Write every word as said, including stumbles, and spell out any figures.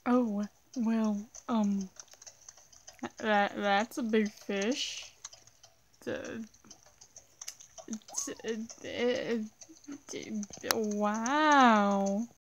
Oh, well, um, that that's a big fish. D- d- d- d- Wow.